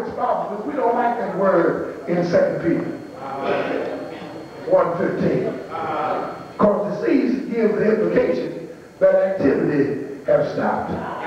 with spouses, we don't like that word in 2 Peter 1:15. Because the cease gives the implication that activity has stopped.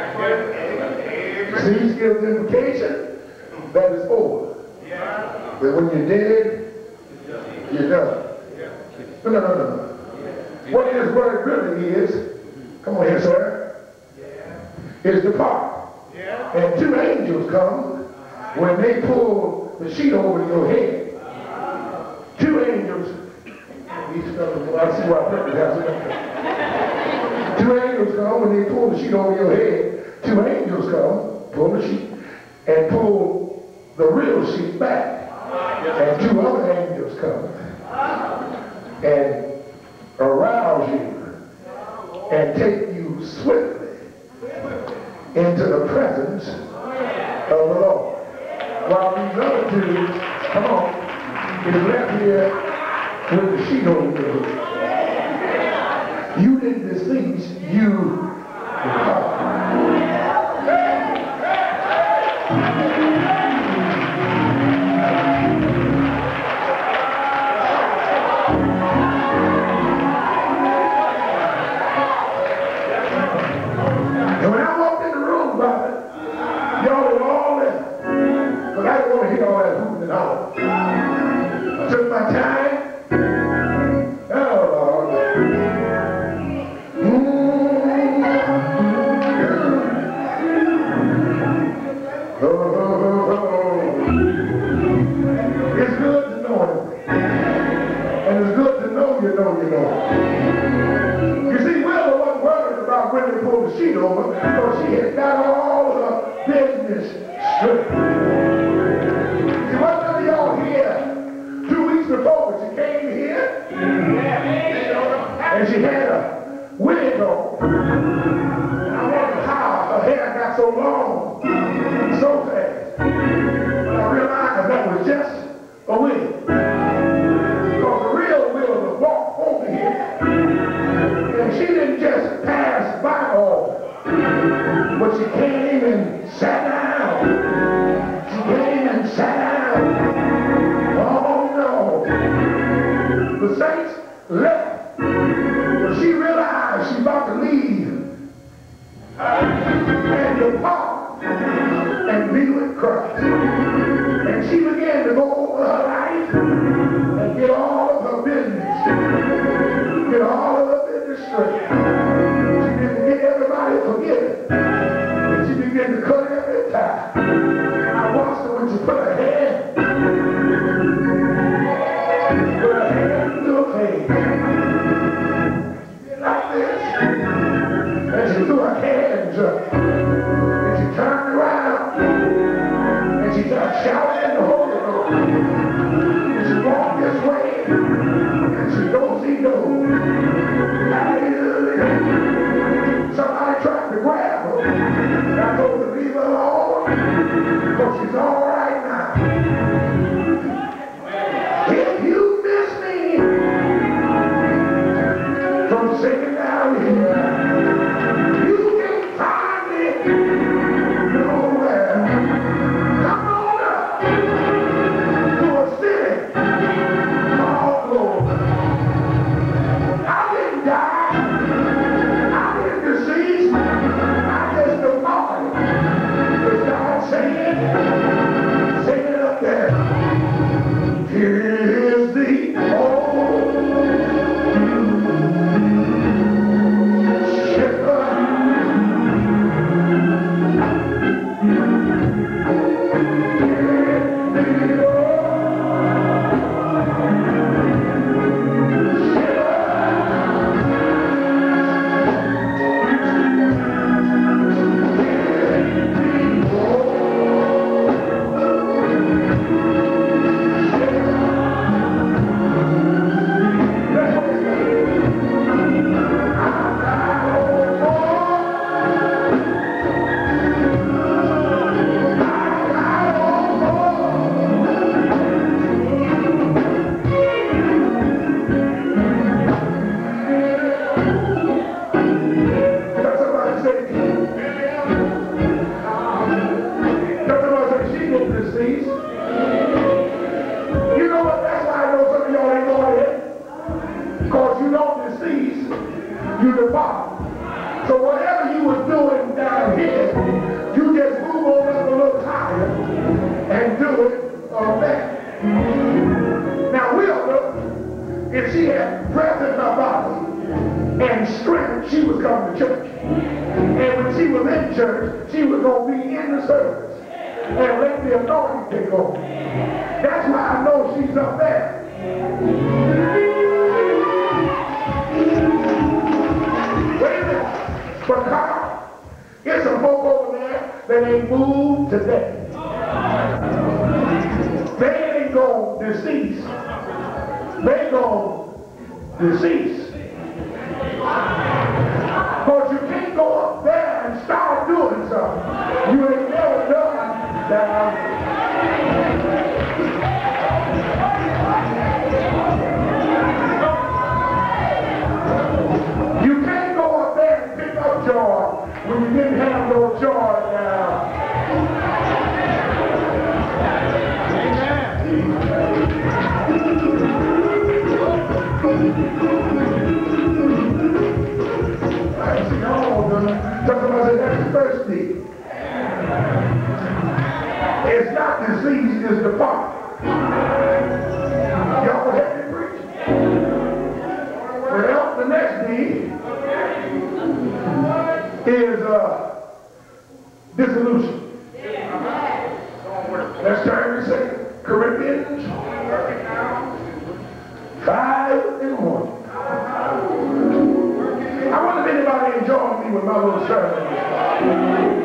Cease gives the implication that it's over. That when you're dead, you're done. No. What this word really is, come on here, sir, is depart. And 2 angels come when they pull the sheet over your head. 2 angels, these fellas, I see why I put it. 2 angels come when they pull the sheet over your head. 2 angels come, pull the sheet, and pull the real sheet back. And 2 other angels come and arouse you and take you swiftly into the presence of the Lord. While these other 2, come on, is left here with the sheet over your head. You didn't decease, you departed. And when I walked in the room, brother, y'all were all there. But I didn't want to hear all that hooting and hollering. I took my time. Oh, Lord. It's good to know him. And it's good to know you know you know. You see, Willow wasn't worried about when they pulled the sheet over, because she had got all her business straight. See, what none of y'all here 2 weeks before, but she came here and she had a wig on. And I wondered how her hair got so long, so fast. But I realized that was just a wig. Because the real Willow was walked over here. And she didn't just pass by all, but she came and sat down. She came and sat down. Oh no. The saints left, but she realized she's about to leave and depart and be with Christ. And she began to go over her life and get all of her business. Get all of her business straight. She began to get everybody forgiven. And she began to cut every tie. I watched her when she put her hand to her face. Like this. And she threw her hands up. And she turned around. And she started shouting in the Holy Ghost. And she walked this way. And she goes, he goes. Somebody tried to grab her. And I told her to leave her alone. Because she's all right now. If you miss me from singing down here, you can find me nowhere. Come on up to a city called Bogan. I didn't die. I didn't decease. I just departed. Because God saying, sing it up there. Here's the old shepherd. church, she was going to be in the service and let the anointing take over. That's why I know she's up there. Wait a minute. But Carl, there's some folk over there that ain't moved today. They ain't going to decease. They going to decease. Because you can't go up there and start doing something you ain't never done down. You can't go up there and pick up joy when you didn't have no joy down. That's the first thing. It's not disease, it's the part. Y'all will help me preach. Well, the next thing is dissolution. Let's turn to 2 Corinthians 5:1. I wonder if anybody enjoyed me with my little sermon.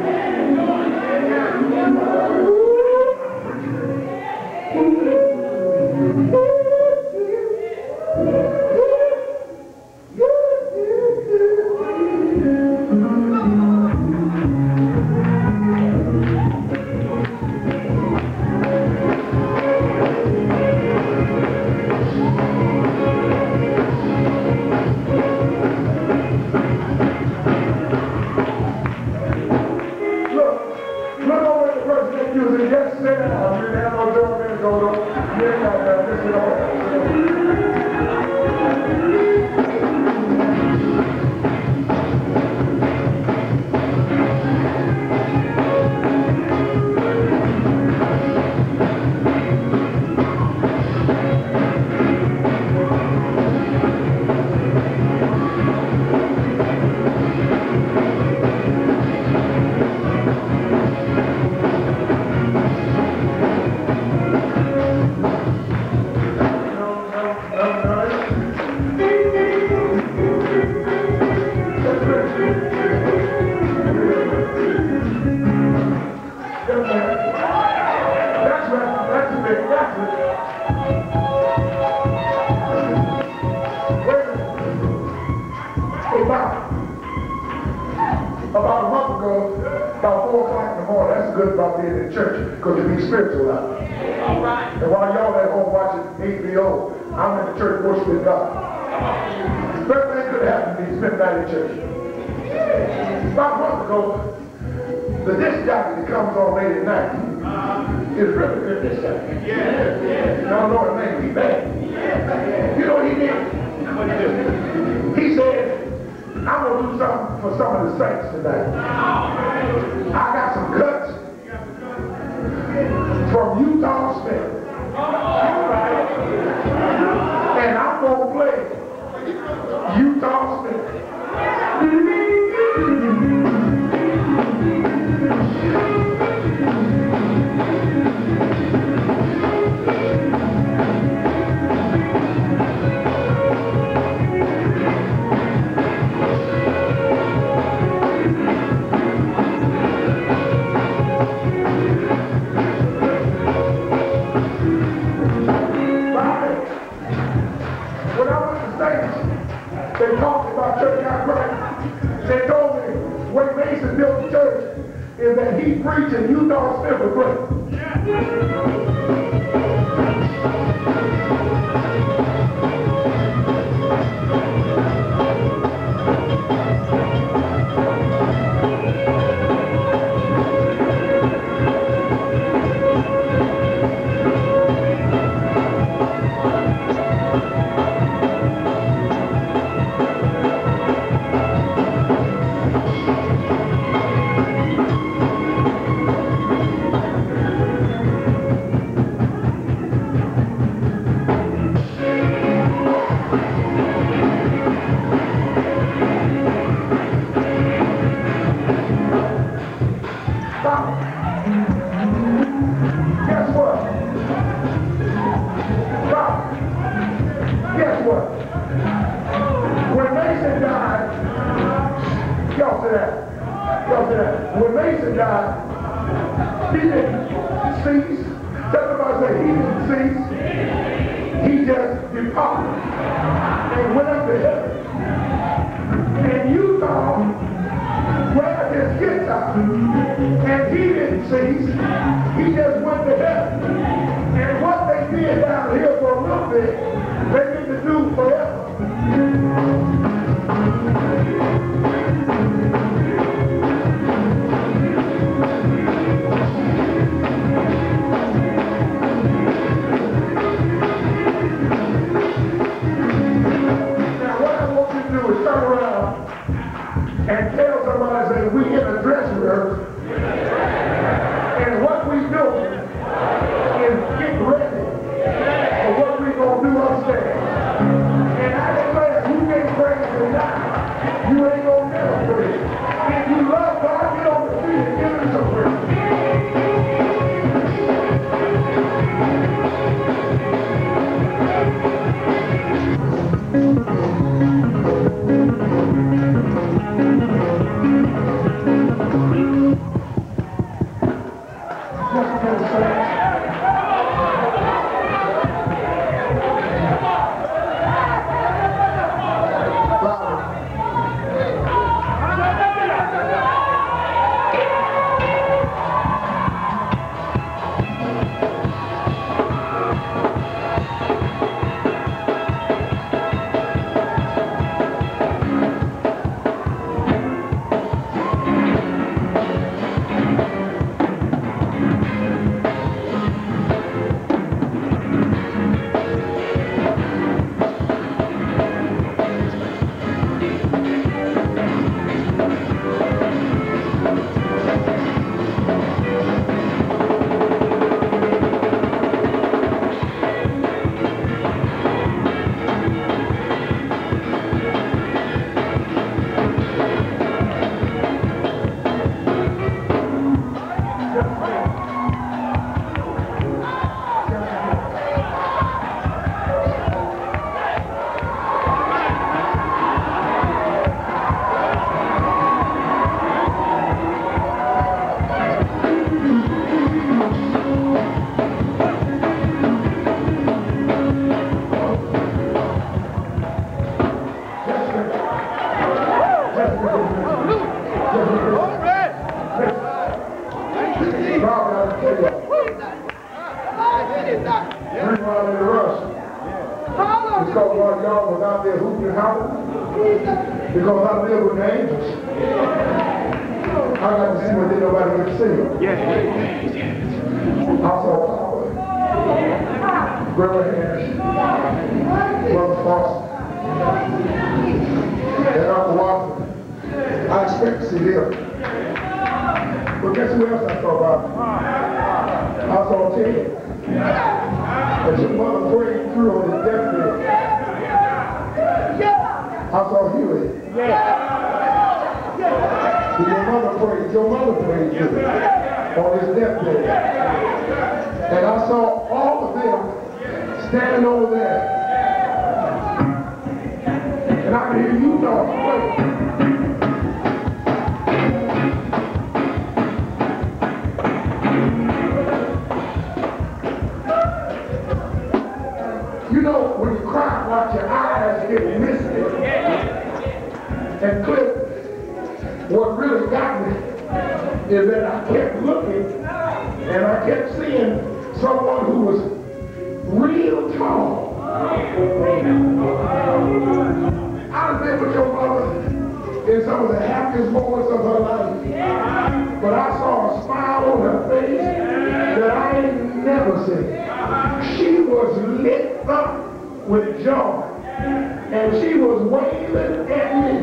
About a month ago, about 4 o'clock in the morning, that's good about being in church, because you be spiritual out. All right. And while y'all at home watching HBO, I'm in the church worshiping God. The best thing could have happened to me is spend the night in church. About a month ago, the disc jockey that comes on late at night is really good disc jockey. Yeah. I don't know his name, he's bad. You know what he did? He said, I'm going to do something for some of the saints tonight. I got some cuts from Utah Smith. And I'm going to play Utah Smith. They talked about church out Christ. They told me when Mason built the church is that he preached and Utah Smith was great. Guess what? Stop. Guess what? When Mason died, y'all say that. Y'all say that. When Mason died, he didn't cease. Somebody say he didn't cease. He just departed and went up to heaven. And Utah grabbed his guitar, and he didn't cease. He just went to heaven. And what they did down here for a little bit, they need to do forever. Turn around and tell somebody, say, we in a dress rehearsal, and what we do is get ready for what we gonna do upstairs. And I declare, you can't praise him now, you ain't gonna never praise him. If you love God, get on the feet and give him some praise. Because I live with the angels. I got to see what nobody can see. I saw power. Brother Harris. Brother Foster. And Dr. Watson. I expect to see them. But guess who else I saw about? I saw Ted. And your mother prayed through on his deathbed. I saw Huey. Your mother prayed through on his deathbed. And I saw all of them standing over there. And I can hear you talk. You know, when you cry, watch your eyes get misty and clear. What really got me is that I kept looking and I kept seeing someone who was real tall. I've been with your mother in some of the happiest moments of her life, but I saw a smile on her face that I ain't never seen. She was lit up with joy, and she was waving at me.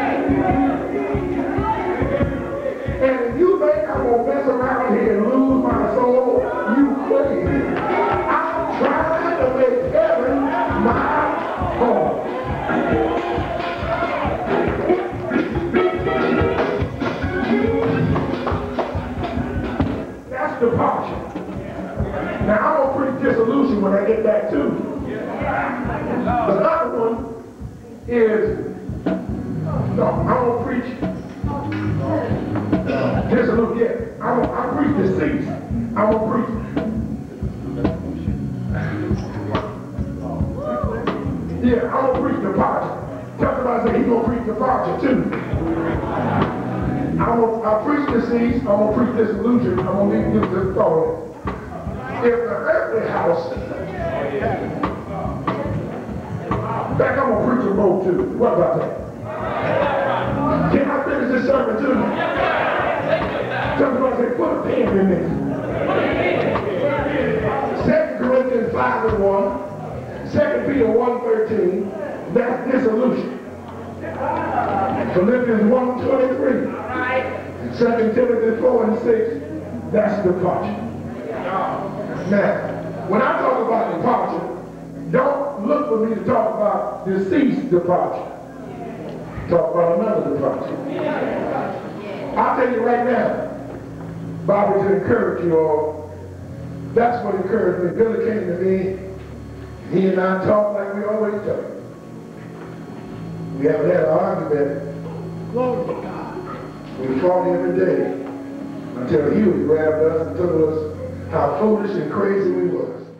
And if you think I'm going to mess around here and lose my soul, you crazy. I'm trying to make heaven my home. departure. Now I'm going to preach dissolution when I get back to you. The other one is, no, I'm going to preach dissolution. Yeah, I preach decease. I'm going to preach. Yeah, I'm going to preach departure. Tell somebody, say he's going to preach departure too. I preach decease, I'm going to preach dissolution, I'm going to leave you this thought. If the earthly house, in fact, I'm going to preach a boat too. What about that? Can I finish this sermon too? Somebody say, put a pen in this. 2 Corinthians 5:1, 2 Peter 1:13, that's dissolution. Philippians 1:23, 2 Timothy 4:6, that's departure. Now, when I talk about departure, don't look for me to talk about deceased departure. Talk about another departure. I'll tell you right now, Bobby, to encourage you all, that's what encouraged me. Billy came to me, he and I talked like we always talk. We haven't had an argument. Glory to God. We fought every day until Huey grabbed us and told us how foolish and crazy we was.